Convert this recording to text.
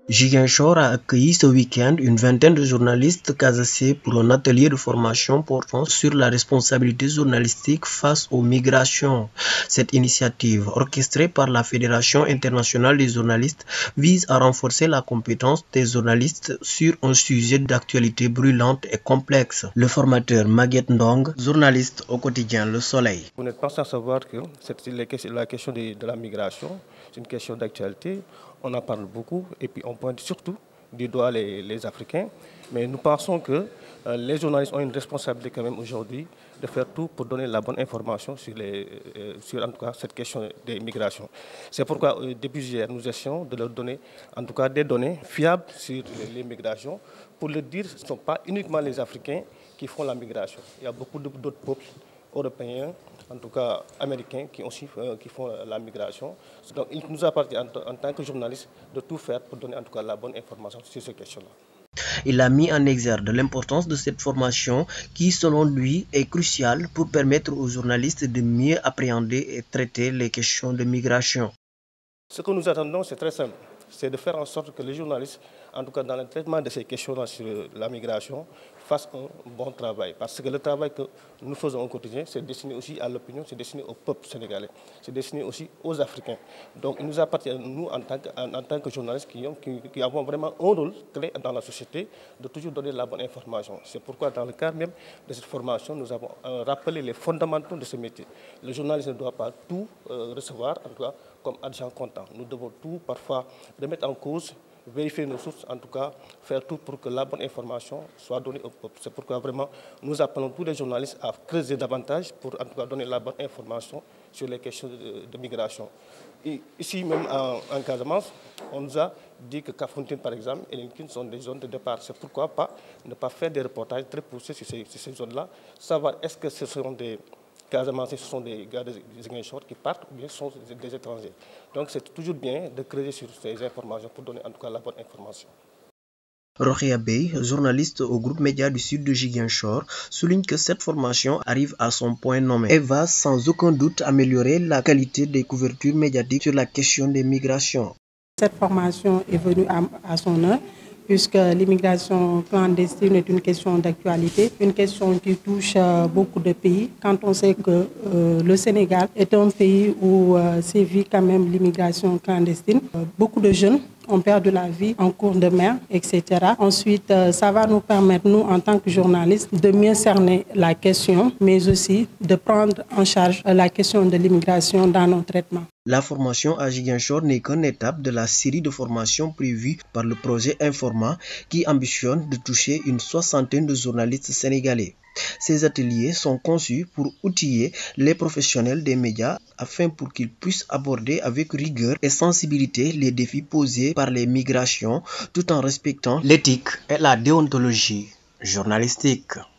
Ziguinchor a accueilli ce week-end une vingtaine de journalistes casacés pour un atelier de formation portant sur la responsabilité journalistique face aux migrations. Cette initiative, orchestrée par la Fédération internationale des journalistes, vise à renforcer la compétence des journalistes sur un sujet d'actualité brûlante et complexe. Le formateur Maguette Ndong, journaliste au quotidien Le Soleil. Vous n'êtes pas sans savoir que la question de la migration, c'est une question d'actualité. On en parle beaucoup et puis on pointe surtout du doigt les Africains. Mais nous pensons que les journalistes ont une responsabilité quand même aujourd'hui de faire tout pour donner la bonne information sur en tout cas cette question des migrations. C'est pourquoi depuis hier, nous essayons de leur donner en tout cas des données fiables sur les migrations pour leur dire que ce ne sont pas uniquement les Africains qui font la migration. Il y a beaucoup d'autres peuples européens, en tout cas américains, qui font la migration. Donc il nous appartient en tant que journalistes de tout faire pour donner en tout cas la bonne information sur ces questions-là. Il a mis en exergue l'importance de cette formation qui, selon lui, est cruciale pour permettre aux journalistes de mieux appréhender et traiter les questions de migration. Ce que nous attendons, c'est très simple. C'est de faire en sorte que les journalistes, en tout cas dans le traitement de ces questions-là sur la migration, fassent un bon travail. Parce que le travail que nous faisons au quotidien, c'est destiné aussi à l'opinion, c'est destiné au peuple sénégalais, c'est destiné aussi aux Africains. Donc il nous appartient, nous, en tant que journalistes qui avons vraiment un rôle clé dans la société, de toujours donner la bonne information. C'est pourquoi dans le cadre même de cette formation, nous avons rappelé les fondamentaux de ce métier. Le journaliste ne doit pas tout recevoir, en tout cas, comme argent comptant. Nous devons tout parfois remettre en cause, vérifier nos sources, en tout cas faire tout pour que la bonne information soit donnée au peuple. C'est pourquoi vraiment nous appelons tous les journalistes à creuser davantage pour en tout cas donner la bonne information sur les questions de migration. Et ici même en Casamance, on nous a dit que Kafountine par exemple et Linkin sont des zones de départ. C'est pourquoi ne pas faire des reportages très poussés sur ces zones-là, savoir est-ce que ce sont des Casamance, ce sont des gars de Ziguinchor qui partent ou bien ce sont des étrangers. Donc c'est toujours bien de creuser sur ces informations pour donner en tout cas la bonne information. Rokhia Bey, journaliste au groupe Média du Sud de Ziguinchor, souligne que cette formation arrive à son point nommé et va sans aucun doute améliorer la qualité des couvertures médiatiques sur la question des migrations. Cette formation est venue à son heure, puisque l'immigration clandestine est une question d'actualité, une question qui touche beaucoup de pays. Quand on sait que le Sénégal est un pays où sévit quand même l'immigration clandestine, beaucoup de jeunes ont perdu la vie en cours de mer, etc. Ensuite, ça va nous permettre, nous, en tant que journalistes, de mieux cerner la question, mais aussi de prendre en charge la question de l'immigration dans nos traitements. La formation à Ziguinchor n'est qu'une étape de la série de formations prévues par le projet Informa qui ambitionne de toucher une soixantaine de journalistes sénégalais. Ces ateliers sont conçus pour outiller les professionnels des médias afin pour qu'ils puissent aborder avec rigueur et sensibilité les défis posés par les migrations tout en respectant l'éthique et la déontologie journalistique.